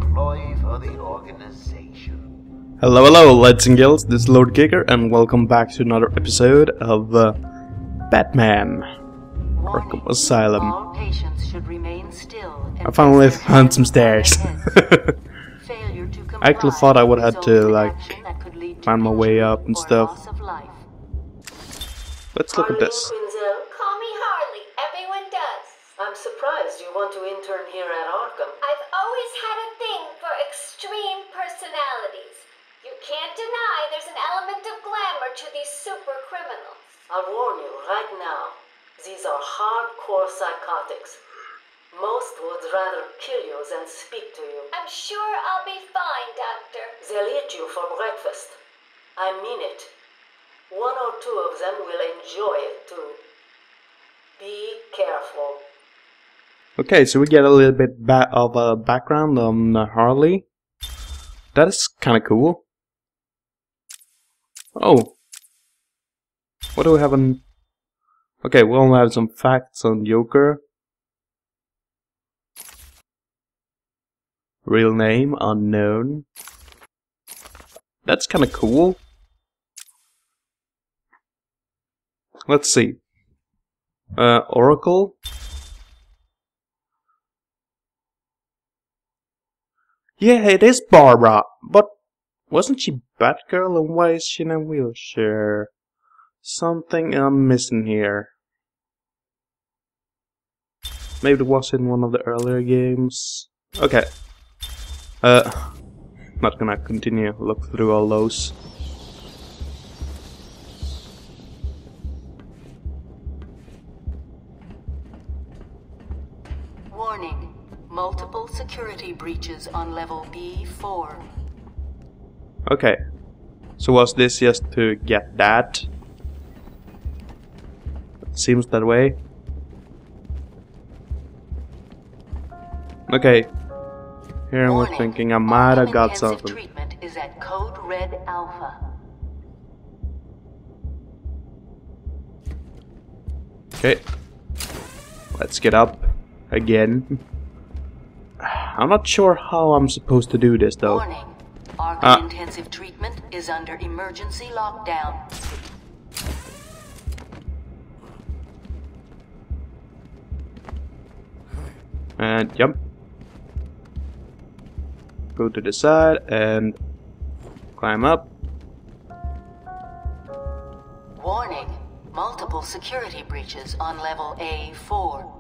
employee for the organization. Hello, lads and girls, this is Lord Kicker, and welcome back to another episode of Batman Arkham Asylum. All patients should remain still. I finally found some stairs. I actually thought I would have to, like, find my way up and stuff. Let's look at this. Call me Harley. Everyone does. I'm surprised you want to intern here at Arkham. I've always had a thing for extreme personalities. You can't deny there's an element of glamour to these super criminals. I'll warn you right now. These are hardcore psychotics. Most would rather kill you than speak to you. I'm sure I'll be fine, Doctor. They'll eat you for breakfast. I mean it. One or two of them will enjoy it too. Be careful. Okay, so we get a little bit of a background on Harley. That is kind of cool. Oh. What do we have on... Okay, we only have some facts on Joker. Real name, unknown. That's kind of cool. Let's see. Oracle. Yeah, it is Barbara, but wasn't she Batgirl, and why is she in a wheelchair? Something I'm missing here. Maybe it was in one of the earlier games. Okay. Not gonna continue look through all those. Warning. Multiple security breaches on level B4. Okay. So was this just to get that? Seems that way. Okay. Here I'm thinking I might have got something. Treatment is at Code Red Alpha. Okay. Let's get up again. I'm not sure how I'm supposed to do this though. Warning. Arkham intensive treatment is under emergency lockdown. And jump. Go to the side and climb up. Warning. Multiple security breaches on level A4.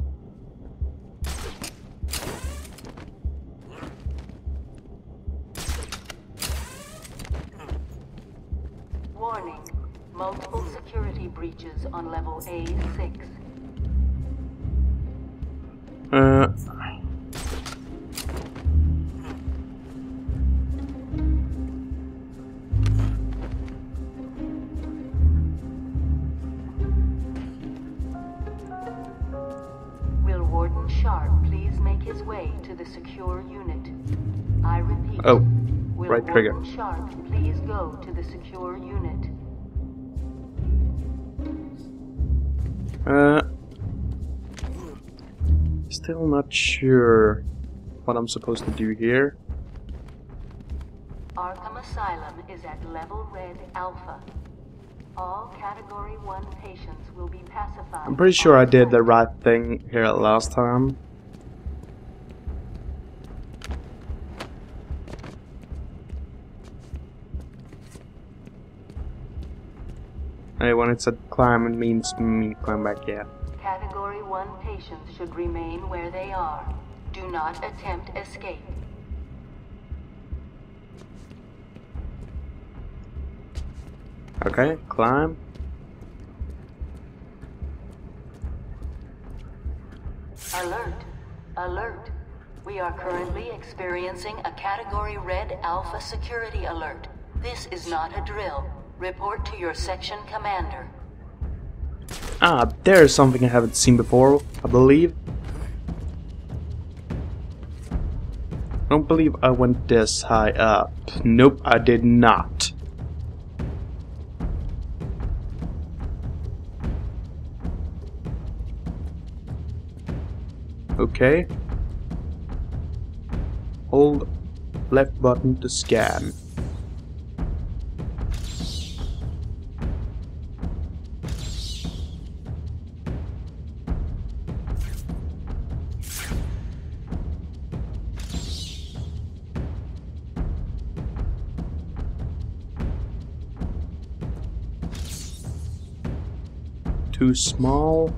Warning. Multiple security breaches on level A6. Will Warden Sharp please make his way to the secure unit? I repeat. Oh, Will right trigger. Warden Sharp please go to the secure unit? Still not sure what I'm supposed to do here. Arkham Asylum is at level Red Alpha. All Category 1 patients will be pacified. I'm pretty sure I did the right thing here last time. Hey, when it said climb, it means me climb back, yeah. Category 1 patients should remain where they are. Do not attempt escape. Okay, climb. Alert! Alert! We are currently experiencing a Category Red Alpha security alert. This is not a drill. Report to your section commander. Ah, there's something I haven't seen before, I believe. I don't believe I went this high up. Nope, I did not. Okay. Hold left button to scan. Too small.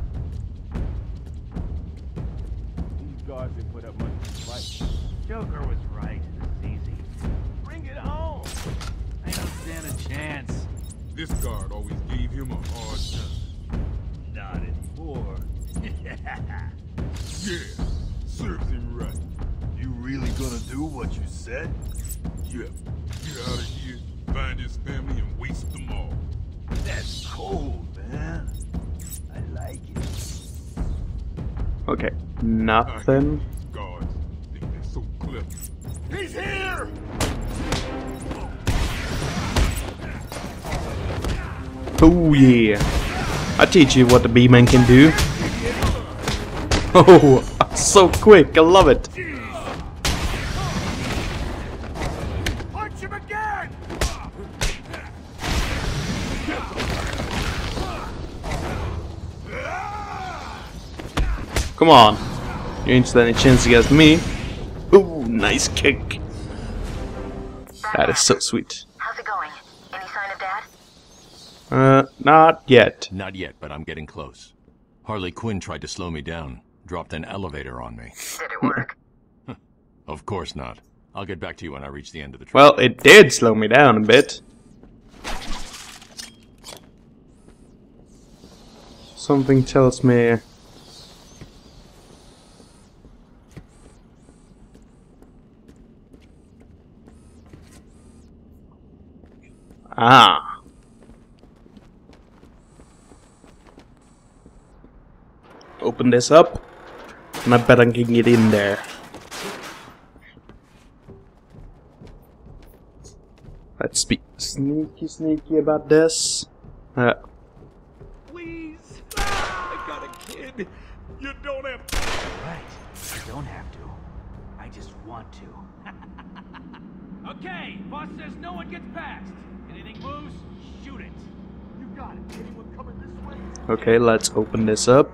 These guards didn't put up much of a fight. Joker was right. This is easy. Bring it home. I don't stand a chance. This guard always gave him a hard time. Not anymore. Yeah, serves him right. You really gonna do what you said? Yep, get out of here, find his family, and waste them all. That's cold, man. I like it. Okay, I nothing. hate these guards. Think they're so clever. He's here! Oh yeah. I teach you what the B-Man can do. Oh, so quick, I love it. Punch him again! Come on. You ain't stand any chance against me. Ooh, nice kick. That is so sweet. How's it going? Any sign of Dad? Not yet. Not yet, but I'm getting close. Harley Quinn tried to slow me down. Dropped an elevator on me. Did it work? Of course not. I'll get back to you when I reach the end of the trail. Well, it did slow me down a bit. Something tells me... Ah. Open this up, and I bet I can get in there. Let's be sneaky about this. Please! I got a kid! You don't have to. Right. I don't have to. I just want to. Okay, boss says no one gets past. Anything moves, shoot it. You got it. Anyone coming this way? Okay, let's open this up.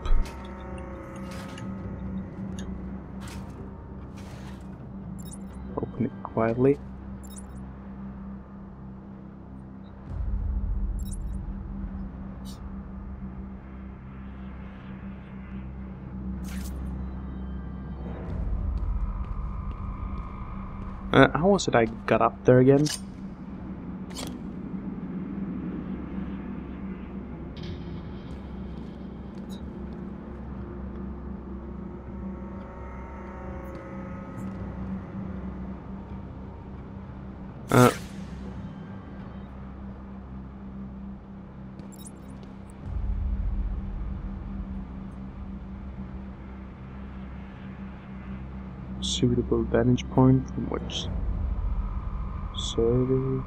Open it quietly. How was it I got up there again? Suitable vantage point from which survey.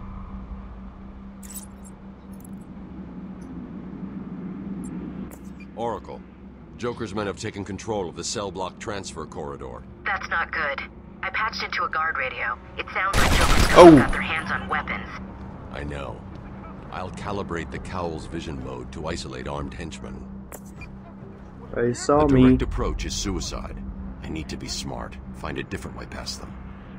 Oracle, Joker's men have taken control of the cell block transfer corridor. That's not good. I patched into a guard radio. It sounds like Joker's got their hands on weapons. I know. I'll calibrate the Cowl's vision mode to isolate armed henchmen. They saw The me. direct approach is suicide. I need to be smart. Find a different way past them.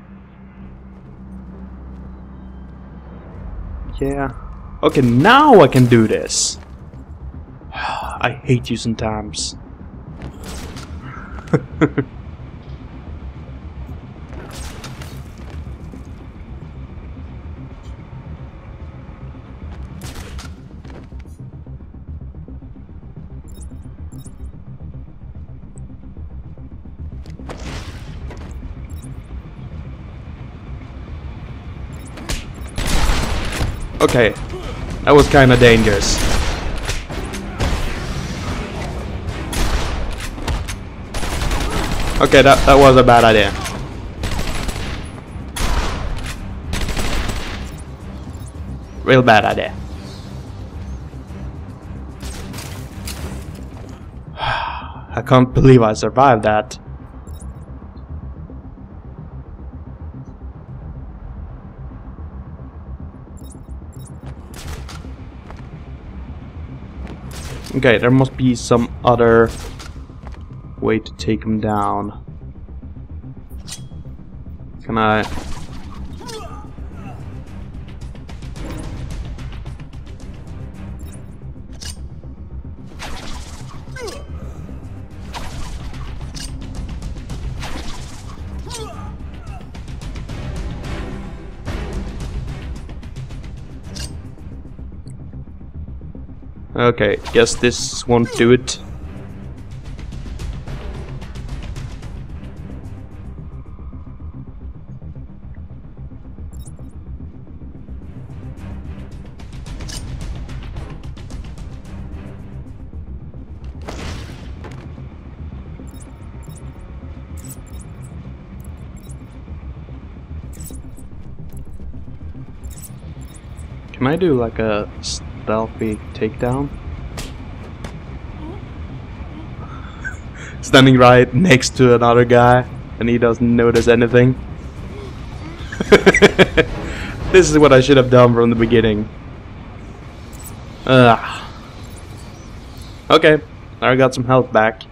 Yeah. Okay, now I can do this. I hate you sometimes. Okay, that was kinda dangerous. Okay, that was a bad idea. Real bad idea. I can't believe I survived that. Okay, there must be some other way to take him down. Can I... Okay, guess this won't do it. Can I do like a stealthy takedown? Standing right next to another guy and he doesn't notice anything. This is what I should have done from the beginning. Okay, I got some health back.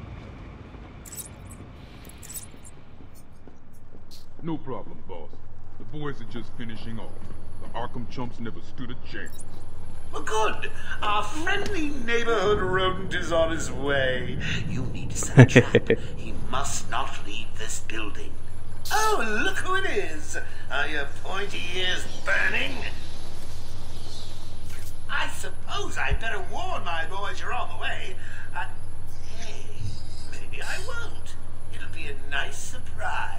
No problem, boss. The boys are just finishing off. The Arkham chumps never stood a chance. Well, good. Our friendly neighborhood rodent is on his way. You need to set a trap. He must not leave this building. Oh, look who it is. Are your pointy ears burning? I suppose I'd better warn my boys you're on the way. Hey, maybe I won't. It'll be a nice surprise.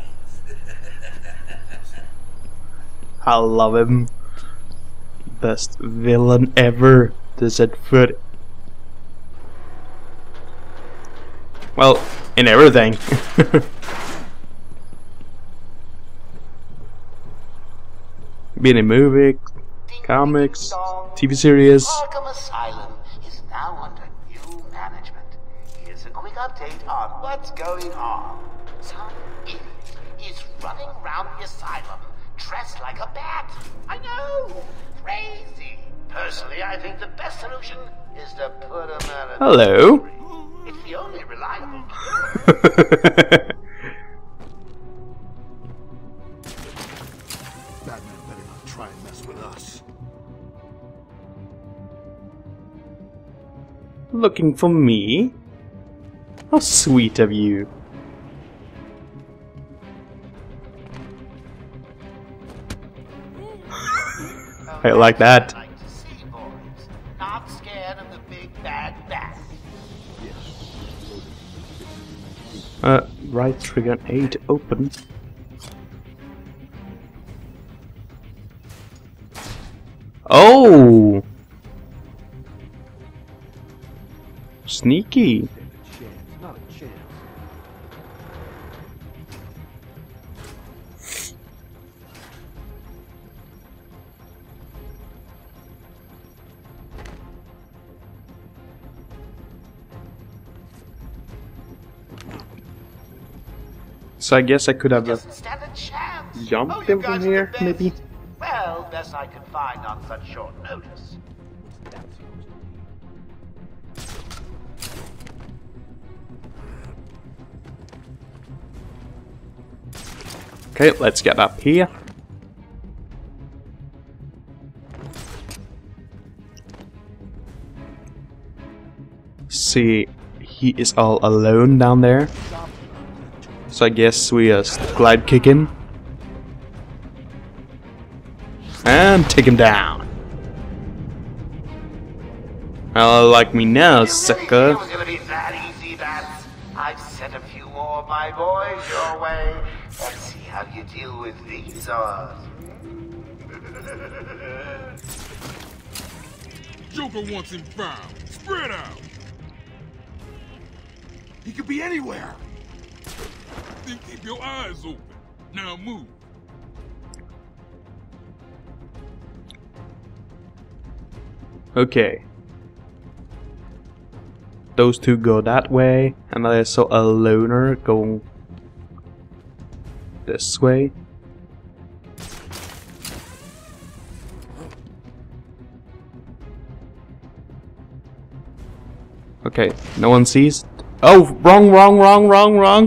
I love him. Best villain ever to set foot. Well, in everything. Being in movie, comics, TV series. Arkham Asylum is now under new management. Here's a quick update on what's going on. Some idiot is running around the asylum dressed like a bat. I know! Crazy! Personally, I think the best solution is to put him out of Hello. misery. It's the only reliable Batman better not try and mess with us. Looking for me? How sweet of you. I like that. like to see, boys. Not scared of the big bad bat. Right trigger and A to open. Oh! Sneaky. Not a chance. So I guess I could have Doesn't stand a chance. jumped you him from guys are here, the best. maybe? Well, best I could find on such short notice. Okay, let's get up here. See, he is all alone down there. So I guess we just glide kick him. And take him down. Oh, like me now, sucker. It was gonna be that easy, bats. I've sent a few more of my boys your way. Let's see how you deal with these odds. Joker wants him found. Spread out. He could be anywhere. Then keep your eyes open. Now move. Okay. Those two go that way, and I saw a loner going this way. Okay, no one sees. Oh, wrong.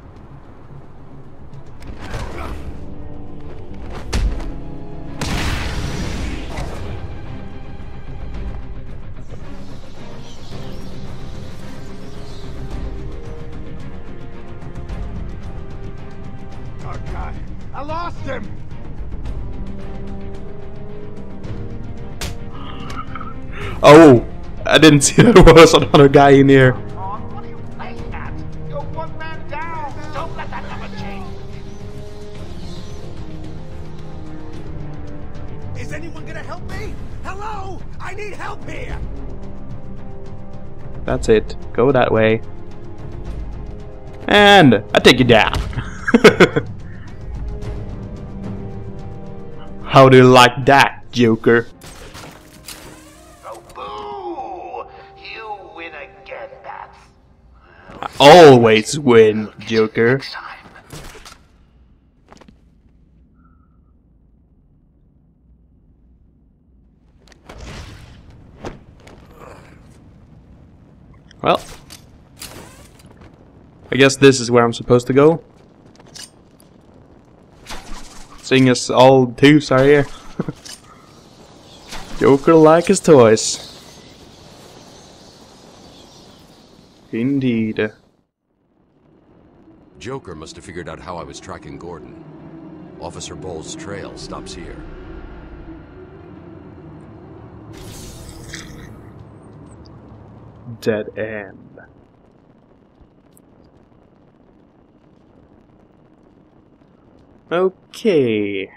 Oh God, I lost him. Oh, I didn't see there was another guy in here. What are you playing at? You're one man down. Don't let that number change. Is anyone gonna help me? Hello? I need help here. That's it. Go that way. And I take you down. How do you like that, Joker? Oh, boo! You win again, Bats. I always win, Joker. Next time. Well, I guess this is where I'm supposed to go. Seeing as all twos are here. Joker like his toys. Indeed. Joker must have figured out how I was tracking Gordon. Officer Bowles' trail stops here. Dead end. Okay.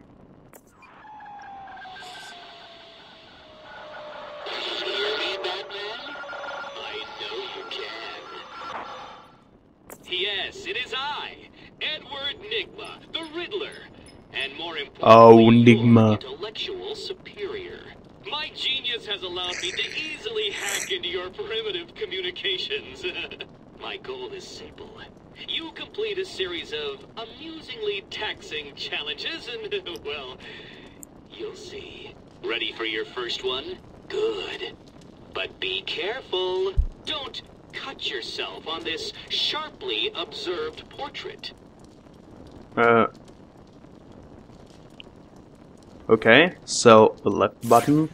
Yes, it is I, Edward Nigma, the Riddler, and more importantly, Oh, your Nigma. intellectual superior. My genius has allowed me to easily hack into your primitive communications. My goal is simple. You complete a series of amusingly taxing challenges and, well, you'll see. Ready for your first one? Good. But be careful. Don't cut yourself on this sharply observed portrait. Okay, so the left button.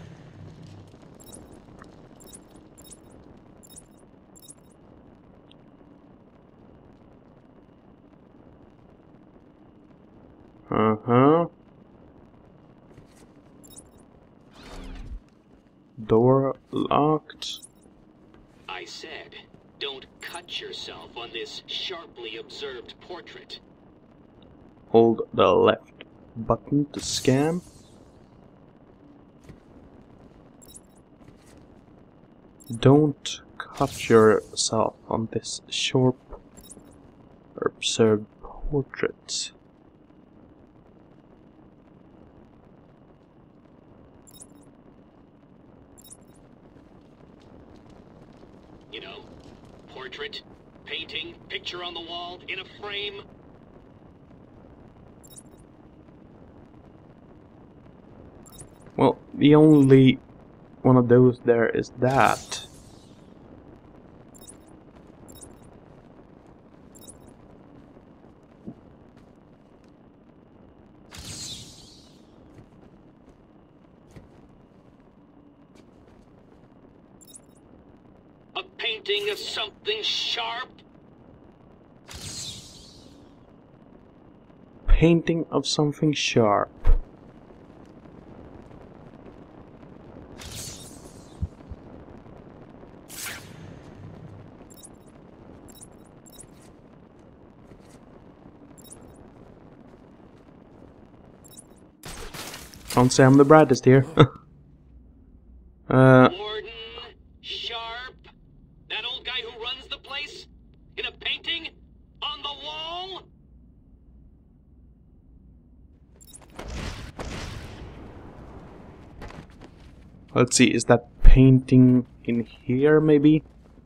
Door locked. I said, don't cut yourself on this sharply observed portrait. Hold the left button to scan. Don't cut yourself on this sharp observed portrait. You know, portrait, painting, picture on the wall, in a frame. Well, the only one of those there is that. A painting of something sharp. Painting of something sharp. Can't say I'm the brightest here. Gordon, sharp. That old guy who runs the place? In a painting? On the wall? Let's see, is that painting in here maybe?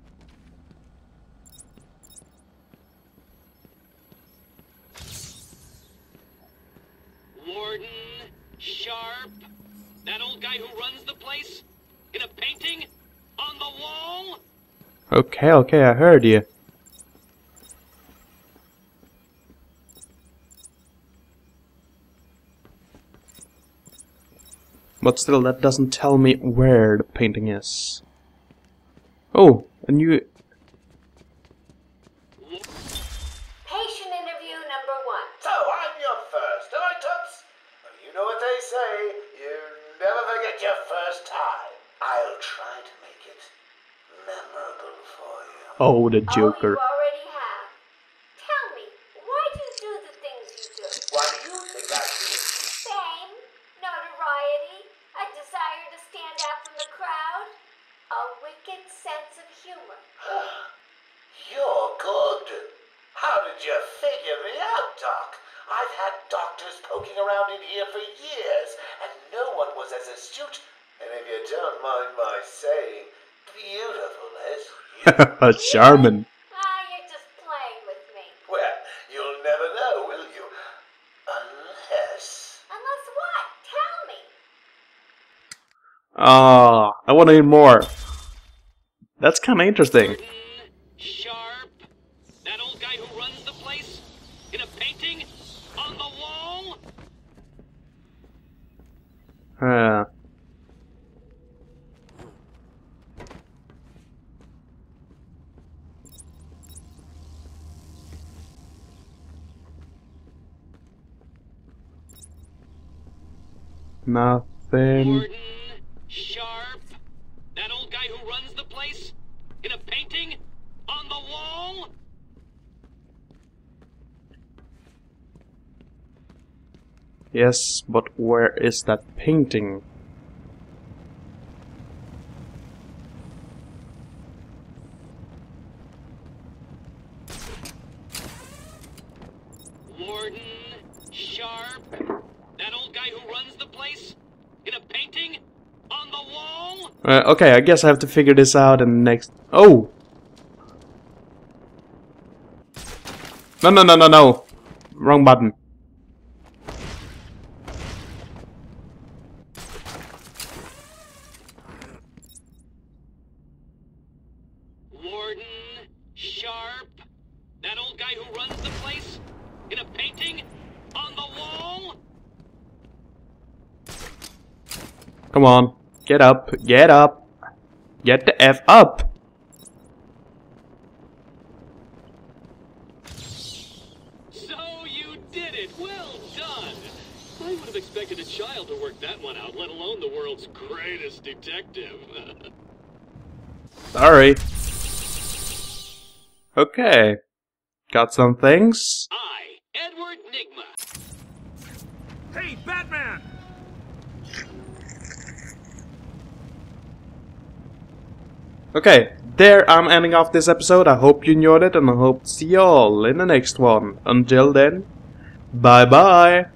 Warden, sharp. That old guy who runs the place? In a painting? On the wall? Okay, okay, I heard you. But still, that doesn't tell me where the painting is. Oh, a new... Patient interview number 1. So, I'm your first, am I, Toots? Well, you know what they say, you never forget your first time. I'll try to make it memorable for you. Oh, the Joker. Oh, you already have. Tell me, why do you do the things you do? Why do you think I do? Fame, notoriety, a desire to stand out from the crowd, a wicked sense of humor. You're good. How did you figure me out, Doc? I've had doctors poking around in here for years, and no one was as astute, and if you don't mind my saying, beautiful as you. Charmin. You're just playing with me. Well, you'll never know, will you? Unless... Unless what? Tell me. Ah, I want to hear more. That's kind of interesting. Sharp, that old guy who runs the place, in a painting on the wall. Nothing. Gordon, Sharp, that old guy who runs the place, in a painting on the wall. Yes, but where is that painting? Warden, Sharp, that old guy who runs the place, in a painting on the wall. Okay, I guess I have to figure this out in the next... Oh! No, no, no, no, no! Wrong button. Warden, Sharp, that old guy who runs the place, in a painting on the wall. Come on. Get up. Get up. Get the F up. So you did it. Well done. I would have expected a child to work that one out, let alone the world's greatest detective. Sorry. Okay. Got some things. I, Edward Nigma. Hey, Batman! Okay, there I'm ending off this episode. I hope you enjoyed it and I hope to see you all in the next one. Until then, bye bye.